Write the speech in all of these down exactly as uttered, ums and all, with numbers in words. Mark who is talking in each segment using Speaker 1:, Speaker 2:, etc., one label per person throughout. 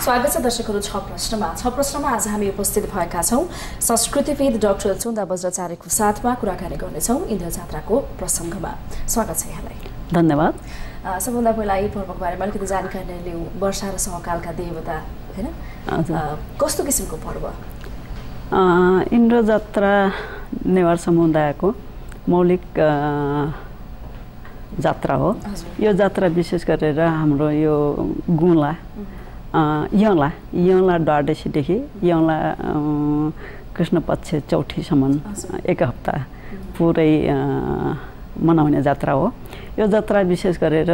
Speaker 1: स्वागत छ दर्शकहरू छ प्रश्नमा छ प्रश्नमा आज हामी उपस्थित भएका छौं संस्कृतिविद डाक्टर चुन्दा बज्राचार्यको साथमा कुराकानी गर्नेछौं इन्द्र जात्राको प्रसङ्गमा। स्वागत छ यहाँलाई।
Speaker 2: धन्यवाद।
Speaker 1: सबभन्दा पहिला यी पर्वको बारेमा अलिकति जानकारी लिउँ। वर्षा र सहकालका देवता हैन, कस्तो किसिमको पर्व?
Speaker 2: इन्द्र जात्रा नेवार समुदायको मौलिक जात्रा हो। यो जात्रा विशेष गरेर हाम्रो यो गुला यौला यौला द्वादशीदेखि यौला कृष्ण पक्ष चौथीसम्म एक हप्ता पुरै मनाउने जात्रा हो। यो जात्रा विशेष गरेर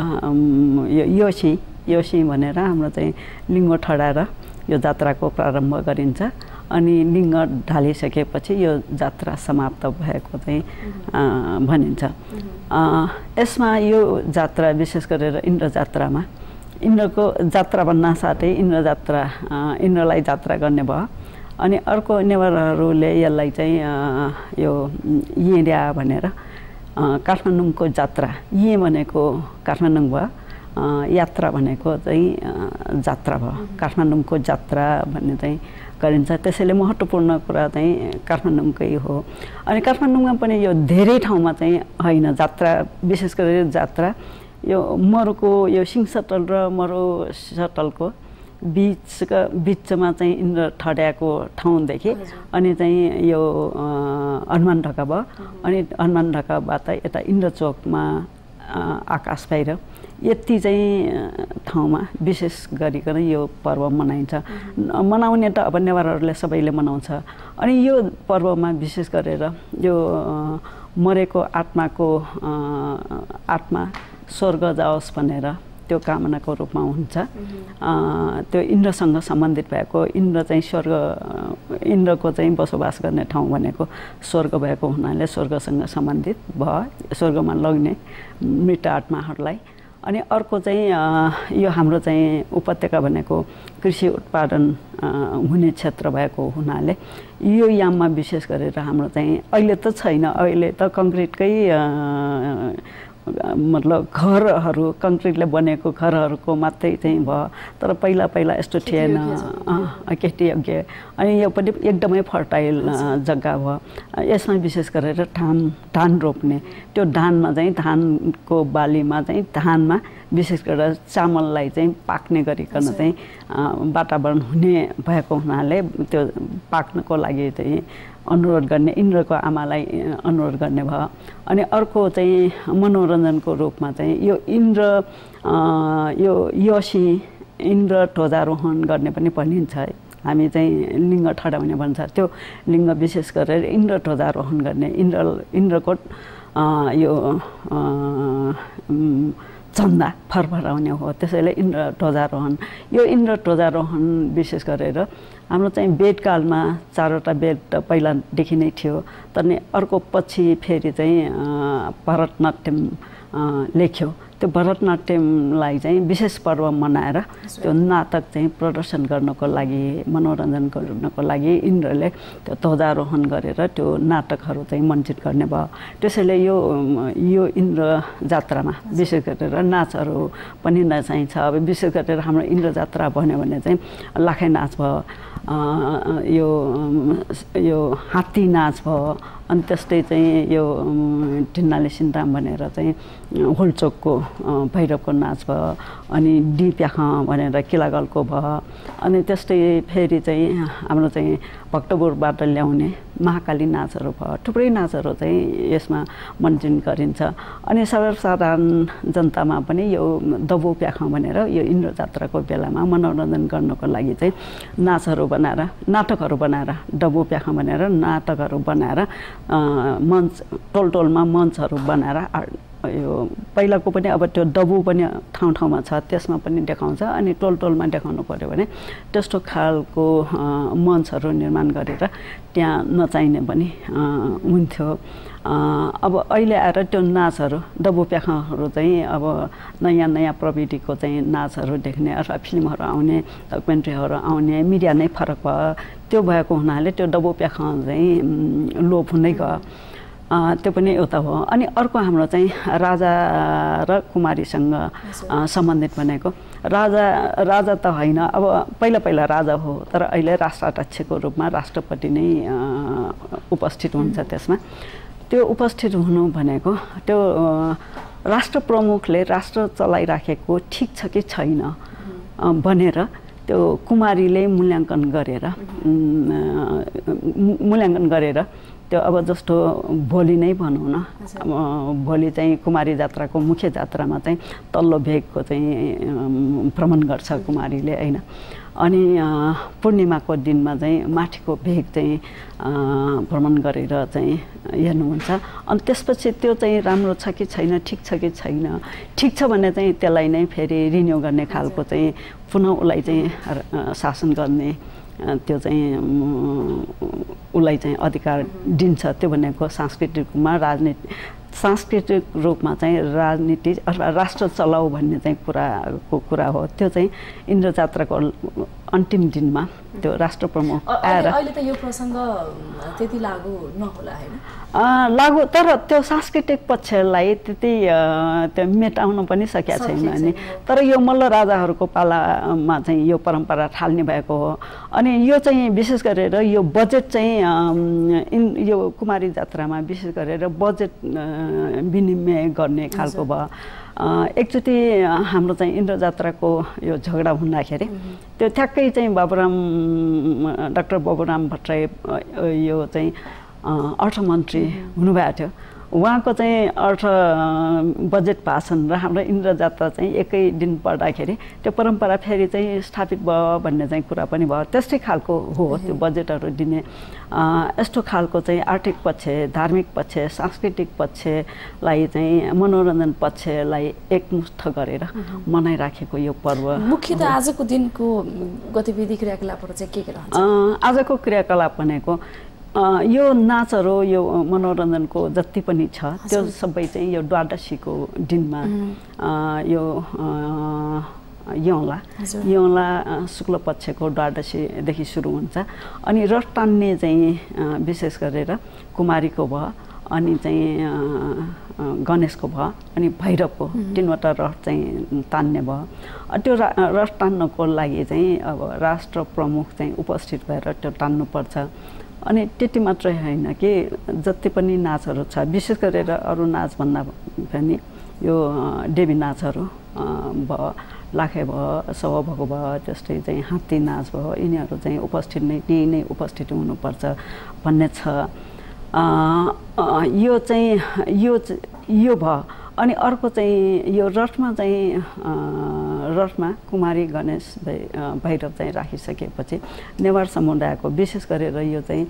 Speaker 2: यो योसी योसी भनेर हाम्रो चाहिँ लिङ्ग ठडाएर यो जात्राको प्रारम्भ गरिन्छ अनि लिङ्ग ढालिसकेपछि यो जात्रा समाप्त भएको चाहिँ भनिन्छ। यसमा यो जात्रा विशेष गरेर इन्द्र जात्रामा इन्द्रको जात्रा भन्न साथै इन्द्र जात्रा इन्द्रलाई जात्रा गर्ने भयो। अनि अर्को नेवारहरूले यसलाई चाहिँ यो येड्या भनेर काठमाडौँको जात्रा, ये भनेको काठमाडौँ भयो, यात्रा भनेको चाहिँ जात्रा भयो। काठमाडौँको जात्रा भन्ने चाहिँ गरिन्छ। त्यसैले महत्त्वपूर्ण कुरा चाहिँ काठमाडौँकै हो। अनि काठमाडौँमा पनि यो धेरै ठाउँमा चाहिँ होइन जात्रा, विशेष गरेर जात्रा यो मरुको यो सिंहसटल र मरु सटलको बिचका बिचमा चाहिँ इन्द्र ठड्याएको ठाउँदेखि अनि चाहिँ यो हनुमान ढका भयो। अनि हनुमान ढकाबाट यता इन्द्र चोकमा आकाश बाहिर यति चाहिँ ठाउँमा विशेष गरिकन यो पर्व मनाइन्छ। मनाउने त अब नेवारहरूले सबैले मनाउँछ। अनि यो पर्वमा विशेष गरेर यो मरेको आत्माको आत्मा स्वर्ग जाओस् भनेर त्यो कामनाको रूपमा हुन्छ। त्यो इन्द्रसँग सम्बन्धित भएको, इन्द्र चाहिँ स्वर्ग इन्द्रको चाहिँ बसोबास गर्ने ठाउँ भनेको स्वर्ग भएको हुनाले स्वर्गसँग सम्बन्धित भयो, स्वर्गमा लग्ने मृत आत्माहरूलाई। अनि अर्को चाहिँ यो हाम्रो चाहिँ उपत्यका भनेको कृषि उत्पादन हुने क्षेत्र भएको हुनाले यो याममा विशेष गरेर हाम्रो चाहिँ अहिले त छैन, अहिले त कङ्क्रिटकै मतलब घरहरू कङ्क्रिटले बनेको घरहरूको मात्रै चाहिँ भयो। तर पहिला पहिला यस्तो थिएन, खेती योग्य। अनि यो पनि एकदमै फर्टाइल जग्गा भयो। यसमा विशेष गरेर धान धान रोप्ने, त्यो धानमा चाहिँ धानको बालीमा चाहिँ धानमा विशेष गरेर चामललाई चाहिँ पाक्ने गरिकन चाहिँ वातावरण हुने भएको हुनाले त्यो पाक्नको लागि चाहिँ अनुरोध गर्ने, इन्द्रको आमालाई अनुरोध गर्ने भयो। अनि अर्को चाहिँ मनोरञ्जनको रूपमा चाहिँ यो इन्द्र यो योसी इन्द्र ध्वजारोहण गर्ने पनि भनिन्छ। हामी चाहिँ लिङ्ग ठडाउने भन्छ। त्यो लिङ्ग विशेष गरेर इन्द्र ध्वजारोहण गर्ने, इन्द्र इन्द्रको यो चन्दा फरफराउने हो। त्यसैले इन्द्र ध्वजारोहण, यो इन्द्र ध्वजारोहण विशेष गरेर हाम्रो चाहिँ वेदकालमा चारवटा वेद त पहिलादेखि नै थियो। तर अर्को पछि फेरि चाहिँ भरतनाट्यम लेख्यो। त्यो भरतनाट्यमलाई चाहिँ विशेष पर्व मनाएर त्यो नाटक चाहिँ प्रदर्शन गर्नको लागि, मनोरञ्जन गर्नको लागि इन्द्रले त्यो ध्वजारोहण गरेर त्यो नाटकहरू चाहिँ मञ्चित गर्ने भयो। त्यसैले यो यो इन्द्र जात्रामा विशेष गरेर नाचहरू पनि नचाहिन्छ। अब विशेष गरेर हाम्रो इन्द्र जात्रा भन्यो भने चाहिँ लाखे नाच भयो, यो यो हात्ती नाच भयो, अनि त्यस्तै चाहिँ यो ढिन्नाले सिन्ताम भनेर चाहिँ होलचोकको भैरवको नाच भयो, अनि डिप्याख भनेर किलागलको भयो। अनि त्यस्तै फेरि चाहिँ हाम्रो चाहिँ भक्तपुरबाट ल्याउने महाकाली नाचहरू भयो। थुप्रै नाचहरू चाहिँ यसमा मञ्चन गरिन्छ। अनि सर्वसाधारण जनतामा पनि यो दबो प्याख भनेर यो इन्द्र जात्राको बेलामा मनोरञ्जन गर्नको लागि चाहिँ नाचहरू बनाएर, नाटकहरू बनाएर, डबो प्याख भनेर नाटकहरू बनाएर मञ्च टोल टोलमा मञ्चहरू बनाएर यो पहिलाको पनि अब त्यो डबु पनि ठाउँ ठाउँमा छ, त्यसमा पनि देखाउँछ। अनि टोल टोलमा देखाउनु पऱ्यो भने त्यस्तो खालको मञ्चहरू निर्माण गरेर त्यहाँ नचाहिने पनि हुन्थ्यो। अब अहिले आएर त्यो नाचहरू डबु प्याखहरू चाहिँ अब नयाँ नयाँ प्रविधिको चाहिँ नाचहरू देख्ने अथवा फिल्महरू आउने, डकुमेन्ट्रीहरू आउने, मिडिया नै फरक भयो। त्यो भएको हुनाले त्यो डबु प्याख चाहिँ लोप हुँदै गयो। त्यो पनि एउटा हो। अनि अर्को हाम्रो चाहिँ राजा र कुमारीसँग सम्बन्धित भनेको राजा राजा त होइन, अब पहिला पहिला राजा हो, तर अहिले राष्ट्राध्यक्षको रूपमा राष्ट्रपति नै उपस्थित हुन्छ त्यसमा। त्यो उपस्थित हुनु भनेको त्यो राष्ट्र प्रमुखले राष्ट्र चलाइराखेको ठिक छ कि छैन भनेर त्यो कुमारीले मूल्याङ्कन गरेर मूल्याङ्कन गरेर त्यो अब जस्तो भोलि नै भनौँ न, भोलि चाहिँ कुमारी जात्राको मुख्य जात्रामा चाहिँ तल्लो भेगको चाहिँ भ्रमण गर्छ कुमारीले होइन। अनि पूर्णिमाको दिनमा चाहिँ माथिको भेग चाहिँ भ्रमण गरेर चाहिँ हेर्नुहुन्छ। अनि त्यसपछि त्यो चाहिँ राम्रो छ कि छैन, ठिक छ कि छैन, ठिक छ भने चाहिँ त्यसलाई नै फेरि रिन्यू गर्ने खालको चाहिँ पुनः उसलाई चाहिँ शासन गर्ने त्यो चाहिँ उसलाई चाहिँ अधिकार दिन्छ। त्यो भनेको सांस्कृतिक रूपमा राजनीति सांस्कृतिक रूपमा चाहिँ राजनीति अथवा राष्ट्र चलाऊ भन्ने चाहिँ कुराको कुरा हो। त्यो चाहिँ इन्द्र जात्राको अन्तिम दिनमा त्यो राष्ट्र प्रमुख आएर
Speaker 1: अहिले त यो प्रसङ्ग त्यति लागू नहोला होइन,
Speaker 2: लागू, तर त्यो सांस्कृतिक पक्षलाई त्यति त्यो मेटाउन पनि सकेका छैन नि। तर यो मल्ल राजाहरूको पालामा चाहिँ यो परम्परा थाल्ने भएको हो। अनि यो चाहिँ विशेष गरेर यो बजेट चाहिँ इन यो कुमारी जात्रामा विशेष गरेर बजेट विनिमय गर्ने खालको भयो। एकचोटि हाम्रो चाहिँ इन्द्र जात्राको यो झगडा हुँदाखेरि त्यो ठ्याक्कै चाहिँ बाबुराम डाक्टर बाबुराम भट्टराई यो चाहिँ अर्थमन्त्री हुनुभएको थियो। उहाँको चाहिँ अर्थ बजेट भाषण र हाम्रो इन्द्र जात्रा चाहिँ एकै दिन पढ्दाखेरि त्यो परम्परा फेरि चाहिँ स्थापित भयो भन्ने चाहिँ कुरा पनि भयो। त्यस्तै खालको हो त्यो बजेटहरू दिने। यस्तो खालको चाहिँ आर्थिक पक्ष, धार्मिक पक्ष, सांस्कृतिक पक्षलाई चाहिँ मनोरञ्जन पक्षलाई एकमुष्ट गरेर मनाइराखेको यो पर्व।
Speaker 1: मुख्य त आजको दिनको गतिविधि क्रियाकलापहरू चाहिँ के के रहन्छ?
Speaker 2: आजको क्रियाकलाप भनेको यो नाचहरू, यो मनोरञ्जनको जति पनि छ त्यो सबै चाहिँ यो द्वादशीको दिनमा यो यौला यौला शुक्ल पक्षको द्वादशीदेखि सुरु हुन्छ। अनि रथ तान्ने चाहिँ विशेष गरेर कुमारीको भयो, अनि चाहिँ गणेशको भयो, अनि भैरवको तिनवटा रथ चाहिँ तान्ने भयो। त्यो रथ तान्नको लागि चाहिँ अब राष्ट्र प्रमुख चाहिँ उपस्थित भएर त्यो तान्नुपर्छ। अनि त्यति मात्रै होइन कि जति पनि नाचहरू छ, विशेष गरेर अरू नाच भन्दा पनि यो देवी नाचहरू भयो, लाखे भयो, सौभको भयो, त्यस्तै चाहिँ हात्ती नाच भयो, यिनीहरू चाहिँ उपस्थित नै त्यही नै उपस्थित हुनुपर्छ भन्ने छ। यो चाहिँ यो यो भयो। अनि अर्को चाहिँ यो रथमा चाहिँ रथमा कुमारी गणेश भैरव चाहिँ राखिसकेपछि नेवार समुदायको विशेष गरेर यो चाहिँ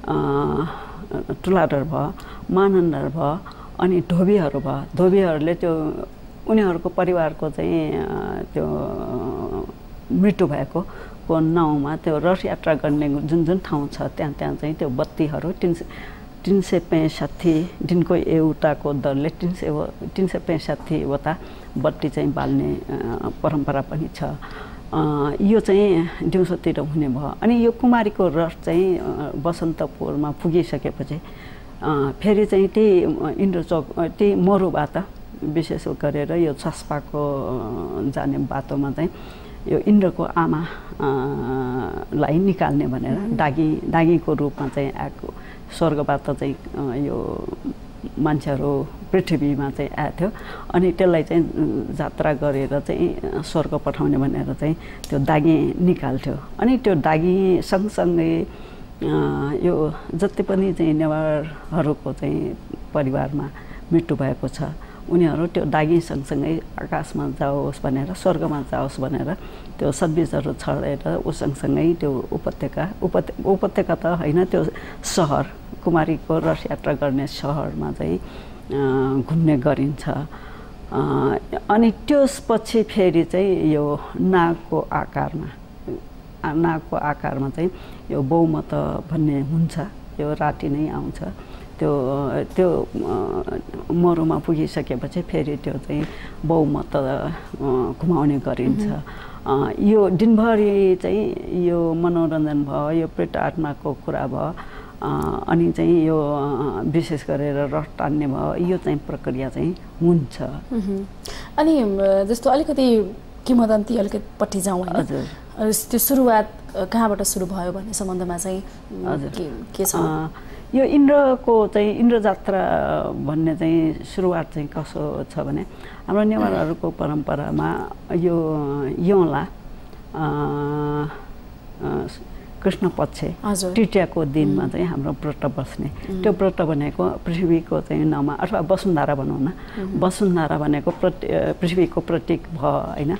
Speaker 2: टुलाडर भयो, मानन्डर भयो, अनि धोबीहरू भयो। धोबीहरूले त्यो उनीहरूको परिवारको चाहिँ त्यो मृत्यु भएको को नाउँमा त्यो रथ यात्रा गर्ने जुन जुन ठाउँ छ त्यहाँ त्यहाँ चाहिँ त्यो बत्तीहरू तिन तिन सय पैँसठी दिनको एउटाको दरले तिन सय तिन सय पैँसठीवटा बत्ती चाहिँ बाल्ने परम्परा पनि छ। यो चाहिँ दिउँसोतिर हुने भयो। अनि यो कुमारीको रथ चाहिँ बसन्तपुरमा पुगिसकेपछि फेरि चाहिँ त्यही इन्द्रचोक त्यही मरुबाट विशेष गरेर यो छस्पाको जाने बाटोमा चाहिँ यो इन्द्रको आमा लाई निकाल्ने भनेर डागी डागीको रूपमा चाहिँ आएको स्वर्गबाट चाहिँ यो मान्छेहरू पृथ्वीमा चाहिँ आएको थियो। अनि त्यसलाई चाहिँ जात्रा गरेर चाहिँ स्वर्ग पठाउने भनेर चाहिँ त्यो दागी निकाल्थ्यो। अनि त्यो दागी सँगसँगै यो जति पनि चाहिँ नेवारहरूको चाहिँ परिवारमा मृत्यु भएको छ उनीहरू त्यो दागी सँगसँगै आकाशमा जाओस् भनेर, स्वर्गमा जाओस् भनेर त्यो सद्बीजहरू छरेर ऊ सँगसँगै त्यो उपत्यका उपत्य उपत्यका त होइन, त्यो सहर कुमारीको रथ यात्रा गर्ने सहरमा चाहिँ घुम्ने गरिन्छ। अनि त्यसपछि फेरि चाहिँ यो नागको आकारमा नागको आकारमा चाहिँ यो बहुमत भन्ने हुन्छ। यो राति नै आउँछ। त्यो त्यो मरुमा पुगिसकेपछि फेरि त्यो चाहिँ बहुमत घुमाउने गरिन्छ। यो दिनभरि चाहिँ यो मनोरञ्जन भयो, यो प्रेत आत्माको कुरा भयो, अनि चाहिँ यो विशेष गरेर रथ तान्ने भयो। यो चाहिँ प्रक्रिया चाहिँ हुन्छ।
Speaker 1: अनि जस्तो अलिकति किंवदन्ती अलिकति जाउँ होइन त्यो सुरुवात कहाँबाट सुरु भयो भन्ने सम्बन्धमा चाहिँ के छ
Speaker 2: यो इन्द्रको चाहिँ इन्द्र जात्रा भन्ने चाहिँ सुरुवात चाहिँ कसो छ भने हाम्रो नेवारहरूको परम्परामा यो यौला कृष्ण पक्ष तृतीयाको दिनमा चाहिँ हाम्रो व्रत बस्ने त्यो व्रत भनेको पृथ्वीको चाहिँ नाममा अथवा वसुन्धरा भनौँ न वसुन्धरा भनेको प्रति पृथ्वीको प्रतीक भयो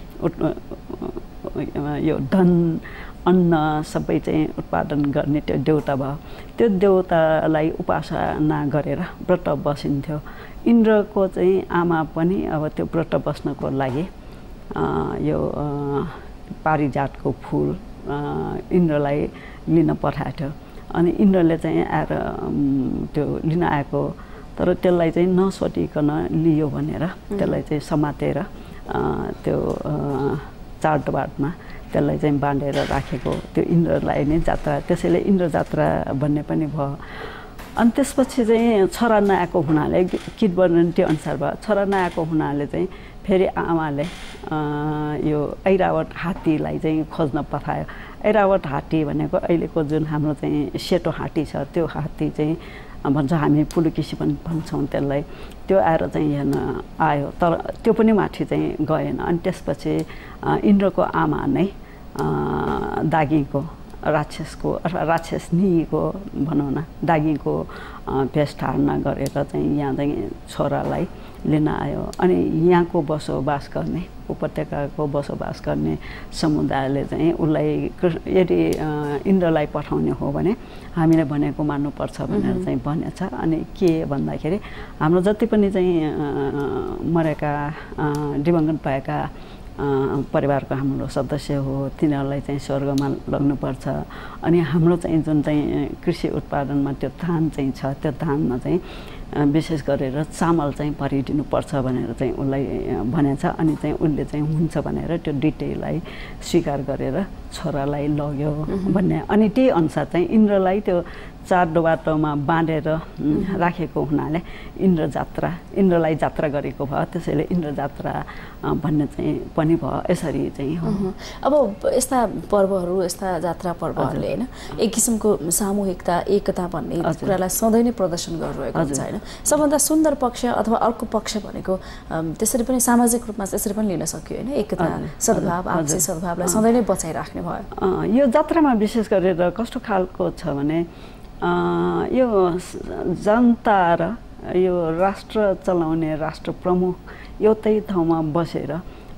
Speaker 2: होइन यो धन अन्न सबै चाहिँ उत्पादन गर्ने त्यो देवता भयो त्यो देवतालाई उपासना गरेर व्रत बसिन्थ्यो इन्द्रको चाहिँ आमा पनि अब त्यो व्रत बस्नको लागि यो पारिजातको फुल इन्द्रलाई लिन पठाएको थियो अनि इन्द्रले चाहिँ आएर त्यो लिन आएको तर त्यसलाई चाहिँ नसोटिकन लियो भनेर त्यसलाई चाहिँ समातेर त्यो चाडबाडमा त्यसलाई चाहिँ बाँधेर राखेको त्यो इन्द्रलाई नै जात्रा त्यसैले इन्द्र जात्रा भन्ने पनि भयो अनि त्यसपछि चाहिँ छोरा नआएको हुनाले किटवर्णन्ती अनुसार भयो छोरा नआएको हुनाले चाहिँ फेरि आमाले यो ऐरावत हात्तीलाई चाहिँ खोज्न पठायो ऐरावत हात्ती भनेको अहिलेको जुन हाम्रो चाहिँ सेतो हात्ती छ त्यो हात्ती चाहिँ भन्छ हामी पुलुकिसी पनि भन्छौँ त्यसलाई त्यो आएर चाहिँ हेर्न आयो तर त्यो पनि माथि चाहिँ गएन अनि त्यसपछि इन्द्रको आमा नै दागीको राक्षसको अथवा राक्षसनीको भनौँ न दागीको भेष धारण गरेर चाहिँ यहाँ चाहिँ छोरालाई लिन आयो अनि यहाँको बसोबास गर्ने उपत्यकाको बसोबास गर्ने समुदायले चाहिँ उसलाई यदि इन्द्रलाई पठाउने हो भने हामीले भनेको मान्नुपर्छ भनेर चाहिँ भनेछ अनि के भन्दाखेरि हाम्रो जति पनि चाहिँ मरेका दिवंगत भएका परिवारको हाम्रो सदस्य हो तिनीहरूलाई चाहिँ स्वर्गमा लग्नुपर्छ अनि हाम्रो चाहिँ जुन चाहिँ कृषि उत्पादनमा त्यो धान चाहिँ छ त्यो धानमा चाहिँ विशेष गरेर चामल चाहिँ भरिदिनुपर्छ भनेर चाहिँ उसलाई भनेछ अनि चाहिँ उसले चाहिँ हुन्छ भनेर त्यो दुईटैलाई स्वीकार गरेर छोरालाई लग्यो भन्ने अनि त्यही अनुसार चाहिँ इन्द्रलाई त्यो चार बाटोमा बाँधेर राखेको हुनाले इन्द्र जात्रा इन्द्रलाई जात्रा गरेको भयो त्यसैले इन्द्र जात्रा भन्ने चाहिँ पनि भयो यसरी चाहिँ हो
Speaker 1: अब यस्ता पर्वहरू यस्ता जात्रा पर्वहरूले होइन एक किसिमको सामूहिकता एकता भन्ने कुरालाई सधैँ नै प्रदर्शन गरिरहेको हुन्छ होइन सबभन्दा सुन्दर पक्ष अथवा अर्को पक्ष भनेको त्यसरी पनि सामाजिक रूपमा त्यसरी पनि लिन सक्यो होइन एकता सद्भाव आपसी सद्भावलाई सधैँ नै बचाइराख्ने भयो
Speaker 2: यो जात्रामा विशेष गरेर कस्तो खालको छ भने यो जनता र यो राष्ट्र चलाउने राष्ट्र प्रमुख एउटै ठाउँमा बसेर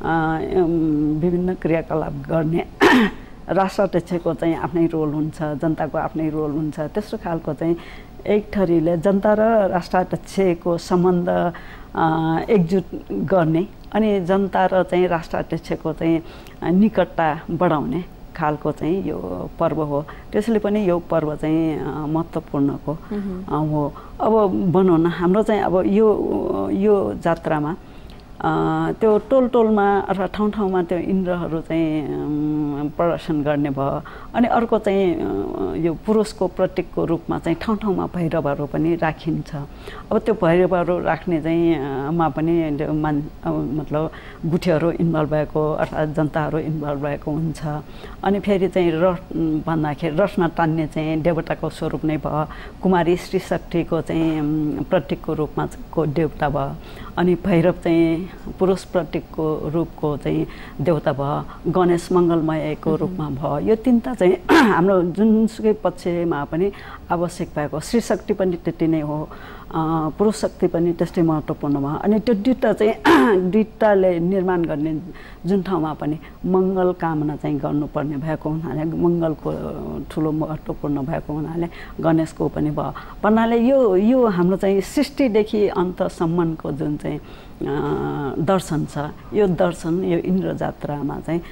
Speaker 2: विभिन्न क्रियाकलाप गर्ने राष्ट्राध्यक्षको चाहिँ आफ्नै रोल हुन्छ जनताको आफ्नै रोल हुन्छ त्यस्तो खालको चाहिँ एक थरीले जनता र राष्ट्राध्यक्षको सम्बन्ध एकजुट गर्ने अनि जनता र चाहिँ राष्ट्राध्यक्षको चाहिँ निकटता बढाउने खालको चाहिँ यो पर्व हो त्यसैले पनि यो पर्व चाहिँ महत्त्वपूर्णको हो अब भनौँ न हाम्रो चाहिँ अब यो यो जात्रामा त्यो टोल टोलमा अथवा ठाउँ ठाउँमा त्यो इन्द्रहरू चाहिँ प्रदर्शन गर्ने भयो अनि अर्को चाहिँ यो पुरुषको प्रतीकको रूपमा चाहिँ ठाउँ ठाउँमा भैरवहरू पनि राखिन्छ अब त्यो भैरवहरू राख्ने चाहिँ मा पनि मान मतलब गुठीहरू इन्भल्भ भएको अथवा जनताहरू इन्भल्भ भएको हुन्छ अनि फेरि चाहिँ रथ भन्दाखेरि रथमा तान्ने चाहिँ देवताको स्वरूप नै भयो कुमारी श्री शक्तिको चाहिँ प्रतीकको रूपमा को देवता भयो अनि भैरव चाहिँ पुरुष प्रतीकको रूपको चाहिँ देवता भयो गणेश मङ्गलमयको रूपमा भयो यो तिनवटा चाहिँ हाम्रो जुनसुकै पक्षमा पनि आवश्यक भएको श्री शक्ति पनि त्यति नै हो पुरुष शक्ति पनि त्यस्तै महत्त्वपूर्ण भयो अनि त्यो दुईवटा चाहिँ दुईवटाले निर्माण गर्ने जुन ठाउँमा पनि मङ्गल कामना चाहिँ गर्नुपर्ने भएको हुनाले मङ्गलको ठुलो महत्त्वपूर्ण भएको हुनाले गणेशको पनि भयो भन्नाले यो यो हाम्रो चाहिँ सृष्टिदेखि अन्तसम्मको जुन चाहिँ दर्शन छ यो दर्शन यो इन्द्र जात्रामा चाहिँ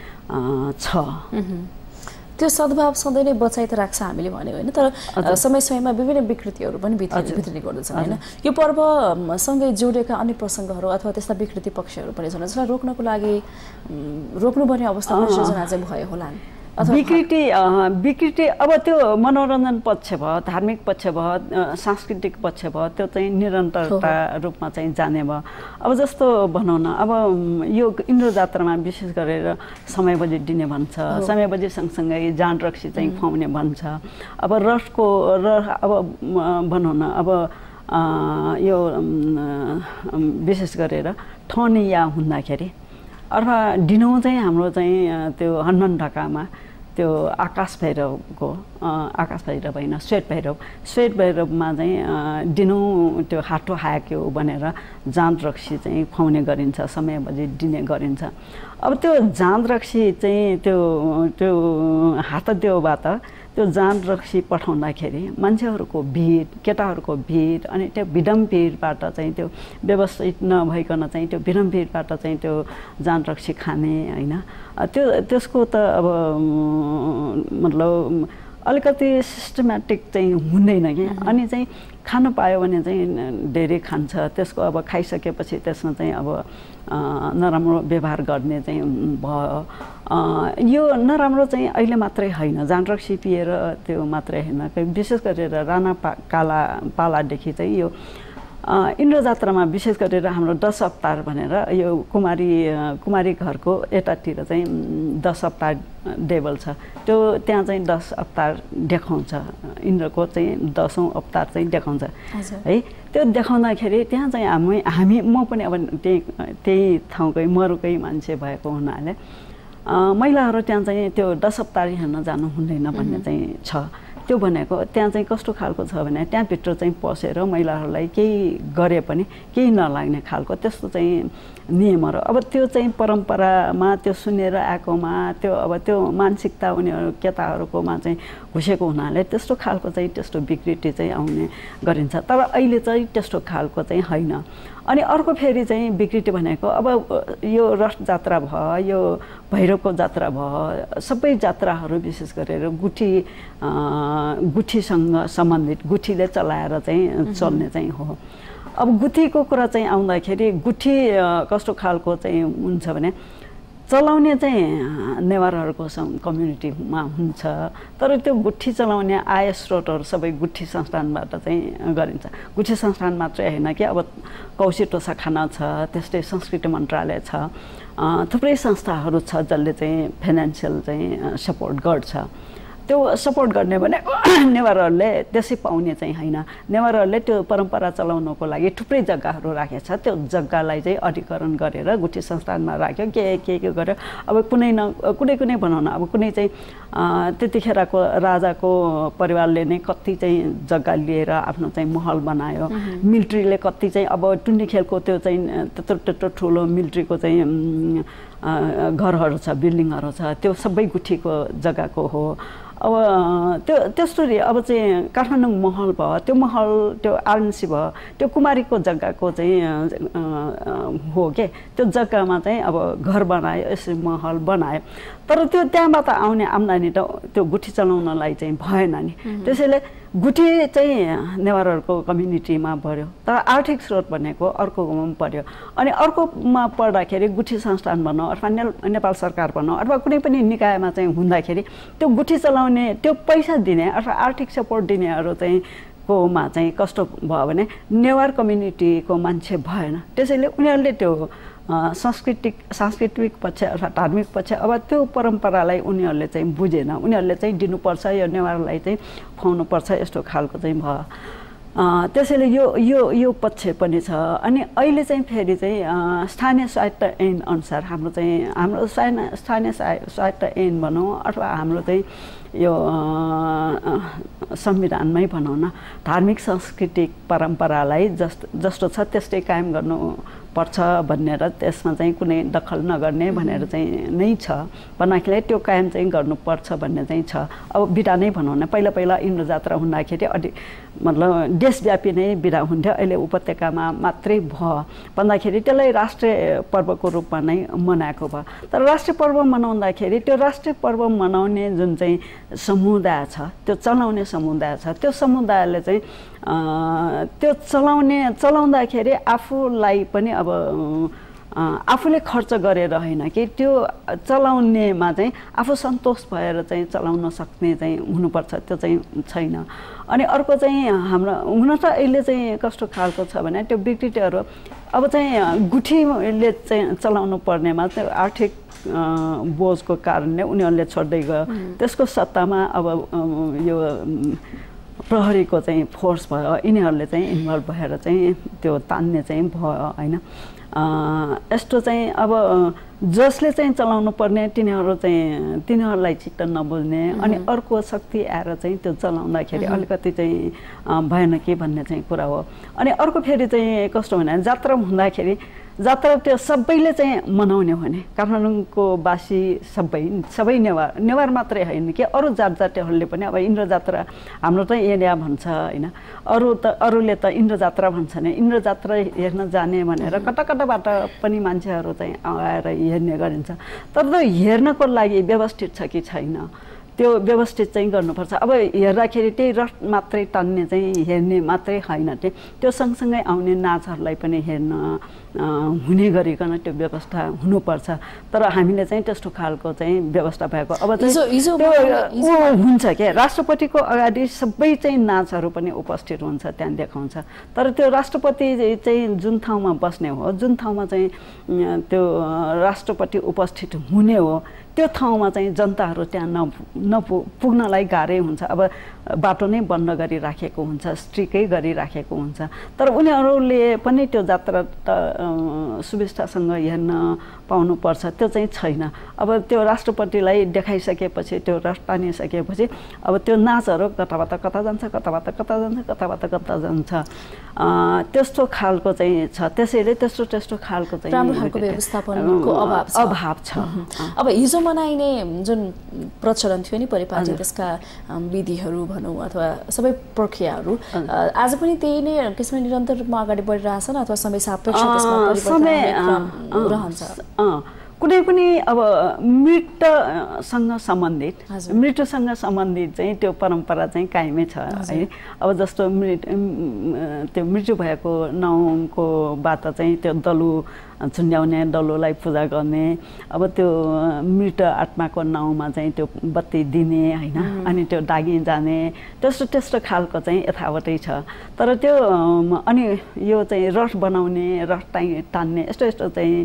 Speaker 2: छ
Speaker 1: त्यो सद्भाव सधैँ नै बचाइ त राख्छ हामीले भन्यो होइन तर समय समयमा विभिन्न विकृतिहरू पनि भित्रिने गर्दछन् होइन यो पर्वसँगै जोडिएका अन्य प्रसङ्गहरू अथवा त्यस्ता विकृति पक्षहरू पनि छन् जसलाई रोक्नको लागि रोक्नुपर्ने अवस्थामा सृजना चाहिँ भयो होला
Speaker 2: विकृति विकृति अब त्यो मनोरञ्जन पक्ष भयो, धार्मिक पक्ष भयो, सांस्कृतिक पक्ष भयो, त्यो चाहिँ निरन्तरता रूपमा चाहिँ जाने भयो। अब जस्तो भनौँ न, अब यो इन्द्र जात्रामा विशेष गरेर समय बजेट दिने भन्छ, समय बजेट सँगसँगै जाँड रक्सी चाहिँ खुवाउने भन्छ। अब रसको र अब भनौँ न, अब यो विशेष गरेर ठनिया हुँदाखेरि अथवा दिनौँ चाहिँ हाम्रो चाहिँ त्यो हनुमान ढकामा त्यो आकाश भैरवको आकाश भैरव होइन श्वेत भैरव श्वेत भैरवमा चाहिँ दिनौँ त्यो हाटो हाक्यो भनेर जाँड रक्सी चाहिँ खुवाउने गरिन्छ, समय बजेट दिने गरिन्छ। अब त्यो जाँड रक्सी चाहिँ त्यो त्यो हात देउबाट त्यो जाँड रक्सी पठाउँदाखेरि मान्छेहरूको भिड, केटाहरूको भिड, अनि त्यो भिडम भिडबाट चाहिँ त्यो व्यवस्थित नभइकन चाहिँ त्यो भिडम भिडबाट चाहिँ त्यो जाँड रक्सी खाने होइन, त्यो त्यसको त अब मतलब अलिकति सिस्टमेटिक चाहिँ हुँदैन कि। अनि चाहिँ खानु पायो भने चाहिँ धेरै खान्छ, त्यसको अब खाइसकेपछि त्यसमा चाहिँ अब नराम्रो व्यवहार गर्ने चाहिँ भयो। यो नराम्रो चाहिँ अहिले मात्रै होइन, जाँड रक्सी पिएर त्यो मात्रै होइन, विशेष गरेर राणा पा काला पालादेखि चाहिँ यो इन्द्र जात्रामा विशेष गरेर हाम्रो दस अवतार भनेर यो कुमारी कुमारी घरको यतातिर चाहिँ दस अवतार देवल छ, त्यो त्यहाँ चाहिँ दस अवतार देखाउँछ, इन्द्रको चाहिँ दसौँ अवतार चाहिँ देखाउँछ है। त्यो देखाउँदाखेरि त्यहाँ चाहिँ हामी हामी म पनि अब त्यही त्यही ठाउँकै मरुकै मान्छे भएको हुनाले महिलाहरू त्यहाँ चाहिँ त्यो दस अवतार हेर्न जानु हुँदैन भन्ने चाहिँ छ। त्यो भनेको त्यहाँ चाहिँ कस्तो खालको छ भने त्यहाँभित्र चाहिँ पसेर महिलाहरूलाई केही गरे पनि केही नलाग्ने खालको त्यस्तो चाहिँ नियमहरू। अब त्यो चाहिँ परम्परामा त्यो सुनेर आएकोमा त्यो अब त्यो मानसिकता उनीहरू केटाहरूकोमा चाहिँ घुसेको हुनाले त्यस्तो खालको चाहिँ त्यस्तो विकृति चाहिँ आउने गरिन्छ। तर अहिले चाहिँ त्यस्तो खालको चाहिँ होइन। अनि अर्को फेरि चाहिँ विकृति भनेको अब यो रथ जात्रा भयो, यो भैरवको जात्रा भयो, सबै जात्राहरू विशेष गरेर गुठी गुठीसँग सम्बन्धित गुठीले चलाएर चाहिँ चल्ने चाहिँ हो। अब गुठीको कुरा चाहिँ आउँदाखेरि गुठी कस्तो खालको चाहिँ हुन्छ भने चलाउने चाहिँ नेवारहरूको कम्युनिटीमा हुन्छ, तर त्यो गुठी चलाउने आय स्रोतहरू सबै गुठी संस्थानबाट चाहिँ गरिन्छ। गुठी संस्थान मात्रै होइन कि अब कौशी टोसा खाना छ, त्यस्तै संस्कृति मन्त्रालय छ, थुप्रै संस्थाहरू छ जसले चाहिँ फाइनेन्सियल चाहिँ सपोर्ट गर्छ। त्यो सपोर्ट गर्ने भने नेवारहरूले त्यसै पाउने चाहिँ होइन। नेवारहरूले त्यो परम्परा चलाउनको लागि थुप्रै जग्गाहरू राखेको छ, त्यो जग्गालाई चाहिँ अधिकरण गरेर गुठी संस्थानमा राख्यो, के के के गर्यो। अब कुनै न कुनै कुनै भनौँ न, अब कुनै चाहिँ त्यतिखेरको राजाको परिवारले नै कति चाहिँ जग्गा लिएर आफ्नो चाहिँ महल बनायो, मिलिट्रीले कति चाहिँ अब टुन्डी खेलको त्यो चाहिँ त्यत्रो त्यत्रो ठुलो मिलिट्रीको चाहिँ घरहरू छ, बिल्डिङहरू छ, त्यो सबै गुठीको जग्गाको हो। अब त्यो त्यस्तोरी अब चाहिँ काठमाडौँ महल भयो, त्यो महल त्यो आरएनसी भयो, त्यो कुमारीको जग्गाको चाहिँ हो के, त्यो जग्गामा चाहिँ अब घर बनायो, यसरी महल बनायो। तर त्यो त्यहाँबाट आउने आम्दानी त त्यो गुठी चलाउनलाई चाहिँ भएन नि। त्यसैले गुठी चाहिँ नेवारहरूको कम्युनिटीमा पर्यो, तर आर्थिक स्रोत भनेको अर्कोमा पर्यो। अनि अर्कोमा पर्दाखेरि गुठी संस्थान भनौँ अथवा नेपाल सरकार भनौँ अथवा कुनै पनि निकायमा चाहिँ हुँदाखेरि त्यो गुठी चलाउने त्यो पैसा दिने अथवा आर्थिक सपोर्ट दिनेहरू चाहिँ कोमा चाहिँ कस्तो भयो भने नेवार कम्युनिटीको मान्छे भएन। त्यसैले उनीहरूले त्यो सांस्कृतिक सांस्कृतिक पक्ष अथवा धार्मिक पक्ष अब त्यो परम्परालाई उनीहरूले चाहिँ बुझेन, उनीहरूले चाहिँ दिनुपर्छ, यो नेवारलाई चाहिँ खुवाउनुपर्छ, यस्तो खालको चाहिँ भयो। त्यसैले यो यो यो पक्ष पनि छ। अनि अहिले चाहिँ फेरि चाहिँ स्थानीय स्वायत्त ऐन अनुसार हाम्रो चाहिँ हाम्रो स्थानीय स्वायत्त ऐन भनौँ अथवा हाम्रो चाहिँ यो संविधानमै भनौँ न, धार्मिक सांस्कृतिक परम्परालाई जस्तो जस्तो छ त्यस्तै कायम गर्नु पर्छ भनेर त्यसमा चाहिँ कुनै दखल नगर्ने भनेर चाहिँ नै छ भन्नाले त्यो कायम चाहिँ गर्नुपर्छ भन्ने चाहिँ छ। अब बिदा नै भनौँ न, पहिला पहिला इन्द्र जात्रा हुँदाखेरि अलि मतलब देशव्यापी नै बिदा हुन्थ्यो, अहिले उपत्यकामा मात्रै भयो भन्दाखेरि त्यसलाई राष्ट्रिय पर्वको रूपमा नै मनाएको भयो। तर राष्ट्रिय पर्व मनाउँदाखेरि त्यो राष्ट्रिय पर्व मनाउने जुन चाहिँ समुदाय छ, त्यो चलाउने समुदाय छ, त्यो समुदायले चाहिँ त्यो चलाउने चलाउँदाखेरि आफूलाई पनि अब आफूले खर्च गरेर होइन कि त्यो चलाउनेमा चाहिँ आफू सन्तोष भएर चाहिँ चलाउन सक्ने चाहिँ हुनुपर्छ, त्यो चाहिँ छैन। अनि अर्को चाहिँ हाम्रो हुन त अहिले चाहिँ कस्तो खालको छ भने त्यो व्यक्तित्वहरू अब चाहिँ गुठीले चाहिँ चलाउनु पर्नेमा त्यो आर्थिक बोझको कारणले उनीहरूले छोड्दै गयो। त्यसको सट्टामा अब यो प्रहरीको चाहिँ फोर्स भयो, यिनीहरूले चाहिँ इन्भल्भ भएर चाहिँ त्यो तान्ने चाहिँ भयो होइन। यस्तो चाहिँ अब जसले चाहिँ चलाउनु पर्ने तिनीहरू चाहिँ तिनीहरूलाई चित्त नबुझ्ने अनि अर्को शक्ति आएर चाहिँ त्यो चलाउँदाखेरि अलिकति चाहिँ भएन कि भन्ने चाहिँ कुरा हो। अनि अर्को फेरि चाहिँ कस्तो भने जात्रा हुँदाखेरि जात्रा त्यो सबैले चाहिँ मनाउने हो भने काठमाडौँको बासी सबै सबै नेवार नेवार मात्रै होइन कि अरू जात जातिहरूले पनि अब इन्द्र जात्रा हाम्रो त एरिया भन्छ होइन, अरू त अरूले त इन्द्र जात्रा भन्छ नि, इन्द्र जात्रा हेर्न जाने भनेर कता कताबाट पनि मान्छेहरू चाहिँ आएर हेर्ने गरिन्छ। तर त्यो हेर्नको लागि व्यवस्थित छ कि छैन त्यो व्यवस्थित चाहिँ गर्नुपर्छ। अब हेर्दाखेरि त्यही रस मात्रै तान्ने चाहिँ हेर्ने मात्रै होइन, त्यो त्यो सँगसँगै आउने नाचहरूलाई पनि हेर्न हुने गरिकन त्यो व्यवस्था हुनुपर्छ। तर हामीले चाहिँ त्यस्तो खालको चाहिँ व्यवस्था भएको अब चाहिँ त्यो हुन्छ क्या, राष्ट्रपतिको अगाडि सबै चाहिँ नाचहरू पनि उपस्थित हुन्छ, त्यहाँ देखाउँछ। तर त्यो राष्ट्रपति चाहिँ जुन ठाउँमा बस्ने हो, जुन ठाउँमा चाहिँ त्यो राष्ट्रपति उपस्थित हुने हो त्यो ठाउँमा चाहिँ जनताहरू त्यहाँ न नपु पुग्नलाई गाह्रै हुन्छ। अब बाटो नै बन्द गरिराखेको हुन्छ, स्ट्रिकै गरिराखेको हुन्छ। तर उनीहरूले पनि त्यो जात्रा त सुविस्तासँग हेर्न पाउनुपर्छ, त्यो चाहिँ छैन। अब त्यो राष्ट्रपतिलाई देखाइसकेपछि त्यो रस तानिसकेपछि अब त्यो नाचहरू कताबाट कता जान्छ, कताबाट कता जान्छ, कताबाट कता जान्छ, त्यस्तो खालको चाहिँ छ। त्यसैले त्यस्तो त्यस्तो खालको चाहिँ
Speaker 1: राम्रो खालको व्यवस्थापनको अभाव छ
Speaker 2: अभाव छ।
Speaker 1: अब हिजो मनाइने जुन प्रचलन थियो नि परिपाटी, त्यसका विधिहरू भनौँ अथवा सबै प्रक्रियाहरू आज पनि त्यही नै किसिमले निरन्तर रूपमा अगाडि बढिरहेछन् अथवा समय सापेक्ष त्यसमा परिवर्तन रहन्छ?
Speaker 2: कुनै पनि अब मृतसँग सम्बन्धित मृत्युसँग सम्बन्धित चाहिँ त्यो परम्परा चाहिँ कायमै छ है। अब जस्तो मृत त्यो मृत्यु भएको नाउँको बाट चाहिँ त्यो दलु झुन्ड्याउने, दलुलाई पूजा गर्ने, अब त्यो मृत आत्माको नाउँमा चाहिँ त्यो बत्ती दिने होइन, अनि त्यो दागी जाने, त्यस्तो त्यस्तो खालको चाहिँ यथावतै छ। तर त्यो अनि यो चाहिँ रस बनाउने, रस टाइ तान्ने यस्तो यस्तो चाहिँ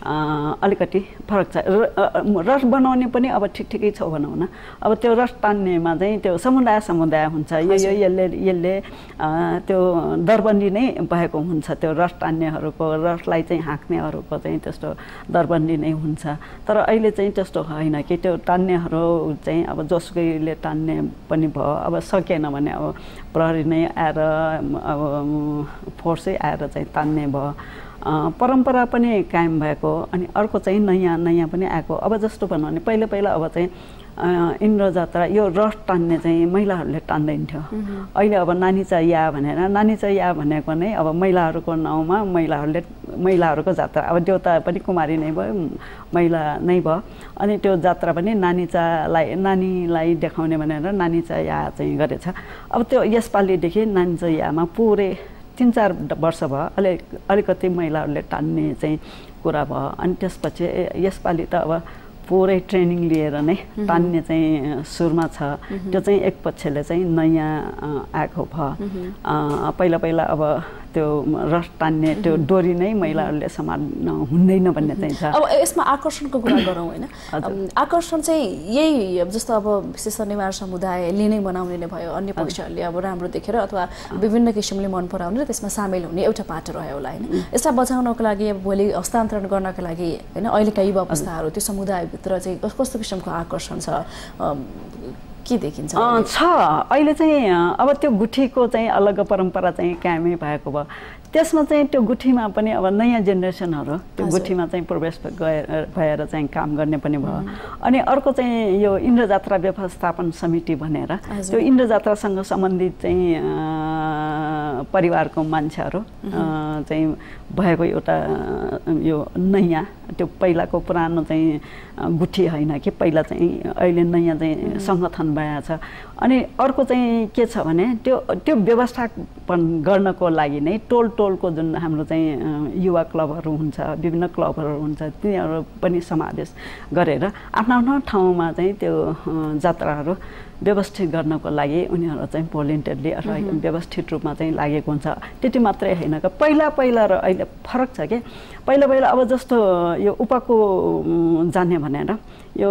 Speaker 2: अलिकति फरक छ। रस बनाउने पनि अब ठिक ठिकै छ भनौँ न। अब त्यो रस तान्नेमा चाहिँ त्यो समुदाय समुदाय हुन्छ, यो यो यसले यसले त्यो दरबन्दी नै भएको हुन्छ। त्यो रस तान्नेहरूको, रसलाई चाहिँ हाँक्ने हरूको चाहिँ त्यस्तो दरबन्दी नै हुन्छ। तर अहिले चाहिँ त्यस्तो होइन कि त्यो तान्नेहरू चाहिँ अब जसुकैले तान्ने पनि भयो, अब सकेन भने अब प्रहरी नै आएर अब फोर्सै आएर चाहिँ तान्ने भयो। परम्परा पनि कायम भएको अनि अर्को चाहिँ नयाँ नयाँ पनि आएको। अब जस्तो भनौँ भने पहिला पहिला अब चाहिँ इन्द्र जात्रा यो रस तान्ने चाहिँ महिलाहरूले तान्दैन्थ्यो। अहिले अब नानी चाहिँ या भनेर नानी चाहिँ या भनेको नै अब महिलाहरूको नाउँमा महिलाहरूले महिलाहरूको जात्रा, अब देउता पनि कुमारी नै भयो, महिला नै भयो। अनि त्यो जात्रा पनि नानी चालाई नानीलाई देखाउने भनेर नानी चाहिँ या चाहिँ गरेछ। अब त्यो यसपालिदेखि नानी चाहिँ यामा पुरै तिन चार वर्ष भयो अलिक अलिकति महिलाहरूले तान्ने चाहिँ कुरा भयो। अनि त्यसपछि यसपालि त अब पुरै ट्रेनिङ लिएर नै तान्ने चाहिँ सुरुमा छ। त्यो चाहिँ एक पक्षले चाहिँ नयाँ आएको भयो। पहिला पहिला अब त्यो रस तान्ने त्यो डोरी नै महिलाहरूले सम्हाल्न हुँदैन भन्ने चाहिँ छ।
Speaker 1: अब यसमा आकर्षणको कुरा गरौँ होइन, आकर्षण चाहिँ यही जस्तो अब विशेष नेवार समुदायले नै बनाउने नै भयो, अन्य पक्षहरूले अब राम्रो देखेर अथवा विभिन्न किसिमले मन पराउने र त्यसमा सामेल हुने एउटा पाटो रह्यो होला होइन। यसलाई बचाउनको लागि अब भोलि हस्तान्तरण गर्नका लागि होइन अहिलेका युवा अवस्थाहरू त्यो समुदायभित्र चाहिँ कस्तो किसिमको आकर्षण छ के देखिन्छ?
Speaker 2: छ अहिले चाहिँ अब त्यो गुठीको चाहिँ अलग परम्परा चाहिँ कायमै भएको भयो। त्यसमा चाहिँ त्यो गुठीमा पनि अब नयाँ जेनेरेसनहरू त्यो गुठीमा चाहिँ प्रवेश भएर चाहिँ काम गर्ने पनि भयो। अनि अर्को चाहिँ यो इन्द्र जात्रा व्यवस्थापन समिति भनेर त्यो इन्द्र जात्रासँग सम्बन्धित चाहिँ परिवारको मान्छेहरू चाहिँ भएको एउटा यो नयाँ त्यो पहिलाको पुरानो चाहिँ गुठी होइन कि पहिला चाहिँ अहिले नयाँ चाहिँ सङ्गठन भएको छ। अनि अर्को चाहिँ के छ भने त्यो त्यो व्यवस्थापन गर्नको लागि नै टोल टोलको जुन हाम्रो चाहिँ युवा क्लबहरू हुन्छ, विभिन्न क्लबहरू हुन्छ, तिनीहरू पनि समावेश गरेर आफ्नो आफ्नो ठाउँमा चाहिँ त्यो जात्राहरू व्यवस्थित गर्नको लागि उनीहरू चाहिँ भोलिन्टियरली अथवा व्यवस्थित रूपमा चाहिँ लागेको हुन्छ। त्यति मात्रै होइन कि पहिला पहिला र अहिले फरक छ कि पहिला पहिला अब जस्तो यो उपको जाने भनेर यो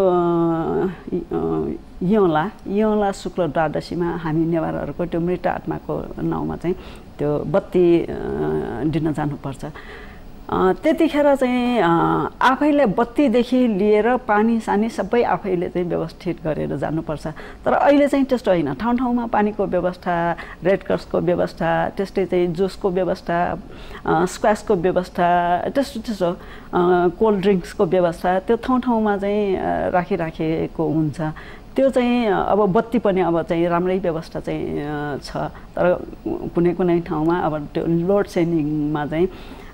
Speaker 2: यौला यौला शुक्ल द्वादशीमा हामी नेवारहरूको त्यो मृत आत्माको नाउँमा चाहिँ त्यो बत्ती दिन जानुपर्छ। त्यतिखेर चाहिँ आफैले बत्तीदेखि लिएर पानी सानी सबै आफैले चाहिँ व्यवस्थित गरेर जानुपर्छ। तर अहिले चाहिँ त्यस्तो होइन, ठाउँ ठाउँमा पानीको व्यवस्था, रेड क्रसको व्यवस्था, त्यस्तै चाहिँ जुसको व्यवस्था, स्क्वासको व्यवस्था, त्यस्तो त्यस्तो कोल्ड ड्रिङ्क्सको व्यवस्था त्यो ठाउँ ठाउँमा चाहिँ राखिराखेको हुन्छ। त्यो चाहिँ अब बत्ती पनि अब चाहिँ राम्रै व्यवस्था चाहिँ छ। तर कुनै कुनै ठाउँमा अब त्यो लोड सेडिङमा चाहिँ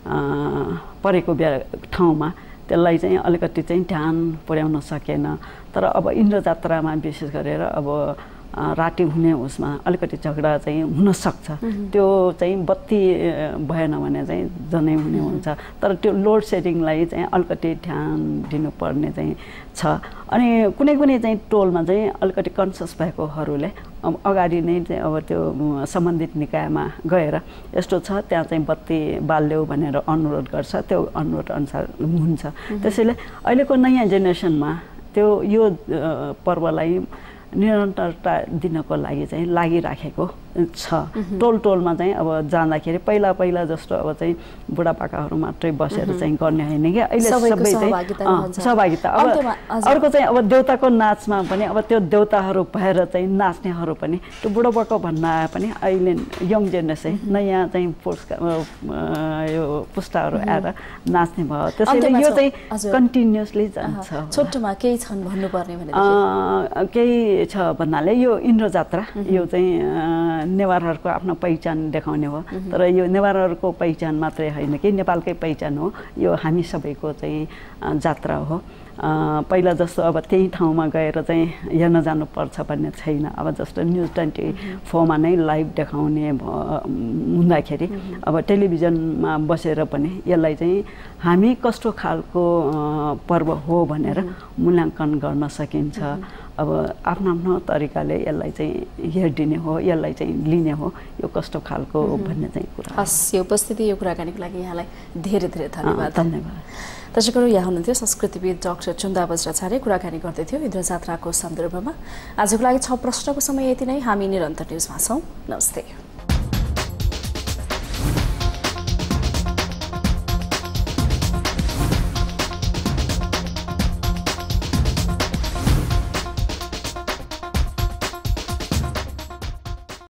Speaker 2: परेको ठाउँमा त्यसलाई चाहिँ अलिकति चाहिँ ध्यान पुर्याउन सकेन। तर अब इन्द्र जात्रामा विशेष गरेर अब राति हुने उसमा अलिकति झगडा चाहिँ हुनसक्छ। त्यो चाहिँ बत्ती भएन भने चाहिँ जनै हुने हुन्छ। तर त्यो लोड सेडिङलाई चाहिँ अलिकति ध्यान दिनुपर्ने चाहिँ छ। अनि कुनै कुनै चाहिँ टोलमा चाहिँ अलिकति कन्सियस भएकोहरूले अब अगाडि नै चाहिँ अब त्यो सम्बन्धित निकायमा गएर यस्तो छ त्यहाँ चाहिँ बत्ती बाल्यो भनेर अनुरोध गर्छ, त्यो अनुरोध अनुसार हुन्छ। त्यसैले अहिलेको नयाँ जेनेरेसनमा त्यो यो पर्वलाई निरन्तरता दिनको लागि चाहिँ लागिराखेको छ। टोल टोलमा चाहिँ अब जाँदाखेरि पहिला पहिला जस्तो अब चाहिँ बुढापाकाहरू मात्रै बसेर चाहिँ गर्ने होइन कि अहिले सबै चाहिँ सहभागिता। अब अर्को चाहिँ अब देउताको नाचमा पनि अब त्यो देउताहरू भएर चाहिँ नाच्नेहरू पनि त्यो बुढापाका भन्न आए पनि अहिले यङ जेनेरेसन नयाँ चाहिँ पुस्ता यो पुस्ताहरू आएर नाच्ने भयो। त्यसैले यो चाहिँ कन्टिन्युसली जान्छ।
Speaker 1: छोटोमा केही छन् भन्नुपर्ने भने
Speaker 2: केही छ भन्नाले यो इन्द्र जात्रा यो चाहिँ नेवारहरूको आफ्नो पहिचान देखाउने हो। तर यो नेवारहरूको पहिचान मात्रै होइन कि नेपालकै पहिचान हो। यो हामी सबैको चाहिँ जात्रा हो। पहिला जस्तो अब त्यही ठाउँमा गएर चाहिँ हेर्न जानुपर्छ भन्ने छैन। अब जस्तो न्युज ट्वेन्टी फोरमा नै लाइभ देखाउने हुँदाखेरि अब टेलिभिजनमा बसेर पनि यसलाई चाहिँ हामी कस्तो खालको पर्व हो भनेर मूल्याङ्कन गर्न सकिन्छ। अब आफ्नो आफ्नो तरिकाले यसलाई चाहिँ हेरिदिने हो, यसलाई चाहिँ लिने हो, यो कस्तो खालको भन्ने चाहिँ कुरा।
Speaker 1: हस्, यो उपस्थिति यो कुराकानीको लागि यहाँलाई धेरै धेरै धन्यवाद।
Speaker 2: धन्यवाद।
Speaker 1: दर्शकहरू, यहाँ हुनुहुन्थ्यो संस्कृतिविद डाक्टर चुन्दा बज्राचार्य, कुराकानी गर्दै थियो इन्द्र जात्राको सन्दर्भमा। आजको लागि छ प्रश्नको समय यति नै। हामी निरन्तर न्युजमा छौँ। नमस्ते।